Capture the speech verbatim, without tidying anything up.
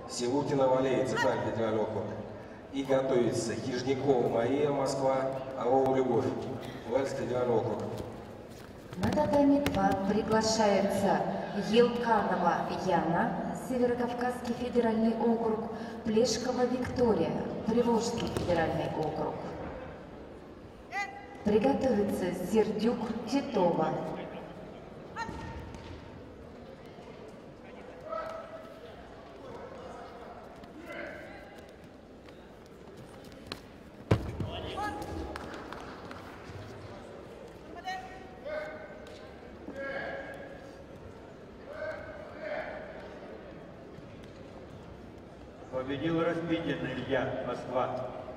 Силутина Валерий, Центральный федеральный округ. И готовится Хижникова Мария, Москва, Орлова Любовь, Уральский федеральный округ. На татами два приглашаются Елканова Яна, Северокавказский федеральный округ, Плешкова Виктория, Приволжский федеральный округ. Приготовиться Сердюк Титова. Победил Распитин Илья, Москва.